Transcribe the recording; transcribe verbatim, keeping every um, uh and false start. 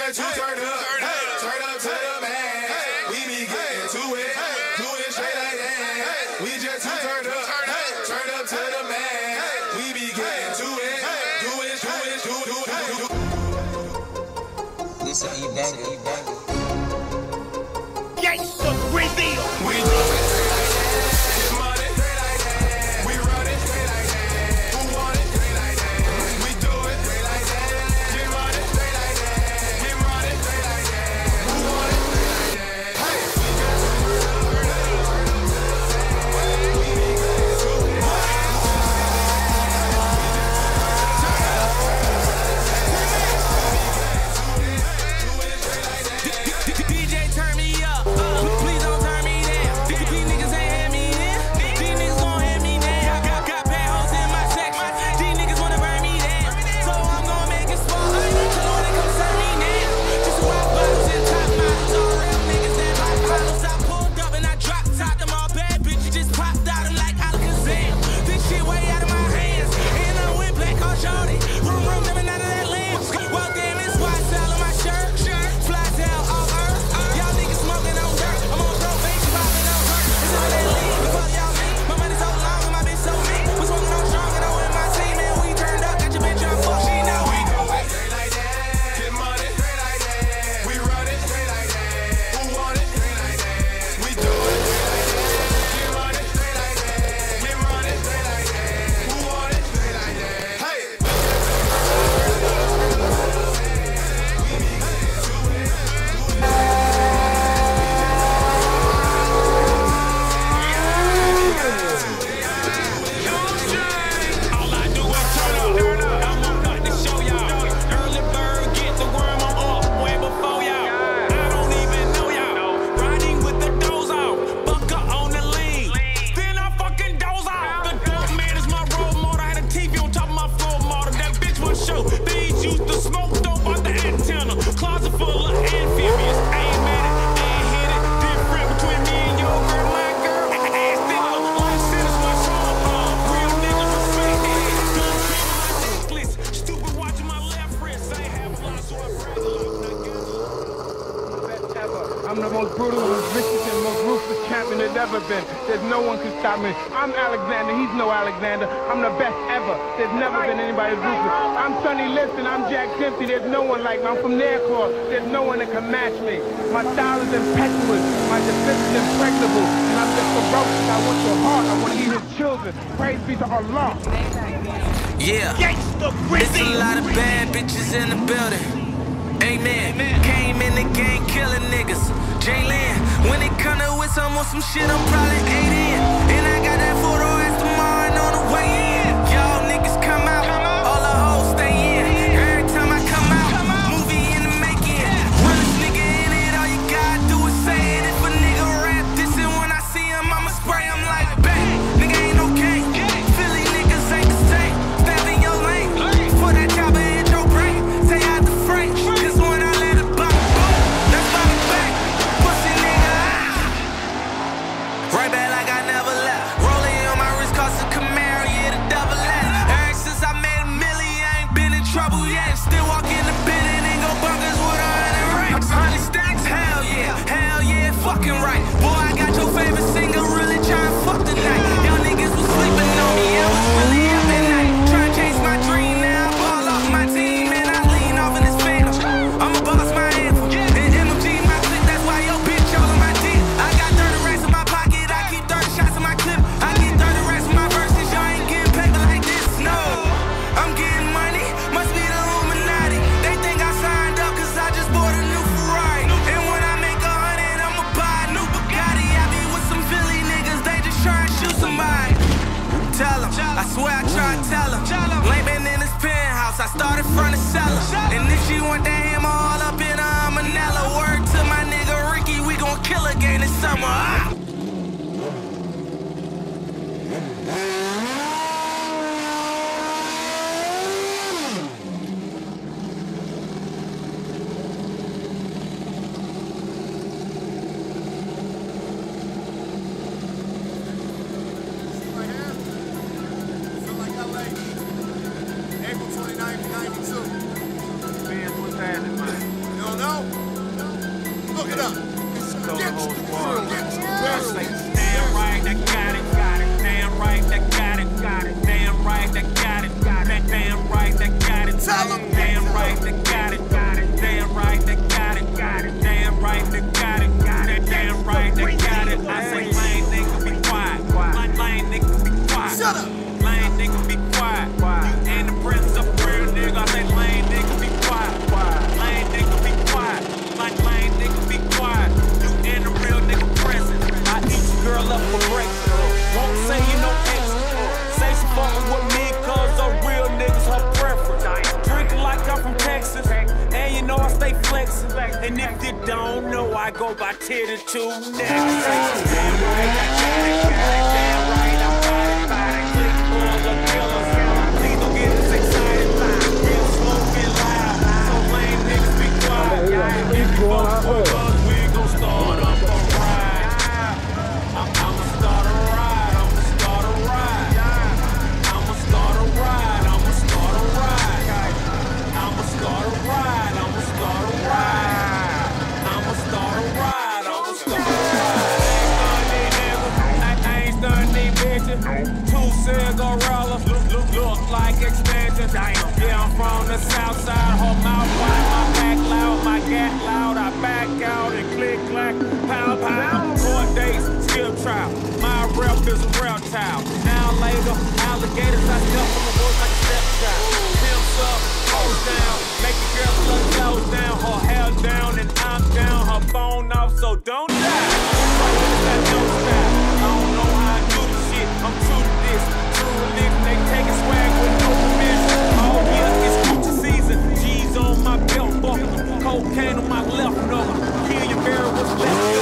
just too turned up. Turn up to the max. We be getting to it. Do it straight like that. We just too turned up. Turn up to the max. We be getting to it. Do it, do it, do do do do. This is E-Banger, E-Banger. Gangsta Brazil. We do it straight like that. Get money straight like that. We run it straight like that. Who want it straight like that? We do it straight like that. Get money straight like that. We run it straight like that. Who want it straight like that? Hey, we just turn up, turn up, turn up to the side. We be getting to it. D J turn me up, uh, please don't turn me down. These niggas ain't had me in, these niggas gon' have me now. Got, got bad hoes in my section, these niggas wanna burn me down. So I'm gon' make it small, so when they come serve me now. Just rock bottles and top models, all real niggas that pop bottles. I pulled up and I dropped top, them all bad bitches just popped out them like Alakazam. This shit way out of my hands, and I'm with black car shorty. Room, room, never out of that land. Well, damn, it's why I sell on my shirt. Fly down all earth. Y'all niggas smoking on dirt. I'm on probation, popping on hurt. It's all that lean, fuck y'all mean. My money so long and my bitch so mean. We smoking on strong and I'm with my team, and we turned up. Got your bitch on fuck, she know we do it straight like that. Get money straight like that. We run it straight like that. Who want it straight like that? We do it straight like that. Get money straight like that. We run it straight like that. Who want it straight like that? Hey. All I do is turn up. I'm about to show y'all. Early bird get the worm, I'm up way before y'all. I don't even know y'all. Riding with the doors off. Bucker on the lean. Then I fucking doze off. The dope man is my role model. I had a T V on top of my floor model. That bitch was show. These used to smoke dope out the antenna. Closet full of amphibians. Ain't mad it, ain't hit it. Different between me and your girl, my girl. Ass thick, life sentence, what's wrong? Uh, real niggas respect it. Gun cream on my necklace. Stupid watching my left wrist. I ain't have a lot, so I brag a lot. I'm the most brutal, most vicious, and most ruthless champion there's ever been. There's no one can stop me. I'm Alexander, he's no Alexander. I'm the best ever. There's never been anybody ruthless. I'm Sonny Liston, I'm Jack Dempsey. There's no one like me. I'm from Nairclaw. There's no one that can match me. My style is impetuous. My defense is impregnable. And I'm just ferocious. I want your heart. I want to eat his children. Praise be to Allah. Yeah, Gangsta it's a Brazil. lot of bad bitches in the building. Amen. Came in the game killing niggas. Jalen, when it come to with some on some shit, I'm probably eight in. And I got that photo as tomorrow and on the way in. Y'all niggas come out, all the hoes stay in. Every time I come out, movie in the making. Realest nigga in it, all you gotta do is say it. If a nigga rap this and when I see him, I'ma spray him like bang. Nigga ain't okay. Philly niggas ain't the same. Stab in your lane. For that chopper hit your brain. Stay out the frame. Cause when I let it bop, boom, that's by the back. Pussy nigga, ah. Right back like I never left. Rolling on my Look it up. Get you through. Get you through. Damn right, I got it, got it. Damn right, I got it, got it. Damn right, I got it, got it. Damn right, I got it. Tell 'em. Damn right, I got it, got it. Damn right, I got it, got it. Damn right, I got it, got it. Damn right, I got it. I say lame nigga be quiet. Lame, lame nigga be quiet. Shut up. Lame nigga be quiet. You in the presence of a real nigga. I say lame nigga be quiet. Lame nigga be quiet. Like lame nigga be quiet. You in the real nigga presence. I eat your girl up for breakfast. Won't say you no extra. Say she fucking with me cause the real niggas her preference. Drinking like I'm from Texas. And you know I stay flexing. And if you don't know, I go by Titty Two next. Damn right, I got it, got it. Damn right, I'm body, body. Click on the killers. Please don't get us excited. Real slow, get loud. So lame niggas be quiet. If you fuck with us, we gon' start up a ride. I'm- I'ma start a ride. I'ma start a ride. I'ma start a ride. I'ma start a ride. I'ma start a ride. I'ma start a ride. I'ma start a ride. I'ma start a ride. I ain't stunning these bitches. Two cigarillas look, look, look like expansions. Yeah, I'm from the south side. Her mouth wide, my back loud, my gat loud. I back out and click clack, pow pow. Court dates, skill trial. My rep is a real child. Now later, alligators, I step on the woods like a stepchild. Pimps up, hoes down, make the girl look close down. Her hair down and I'm down. Her phone off, so don't die. Got no style. I don't know how I do this shit. I'm true to this. True religion, they taking swag with no permission. Oh yeah, it's Gucci season. G's on my belt buckle. Cocaine on my left knuckle. Kill your mirror, what's left?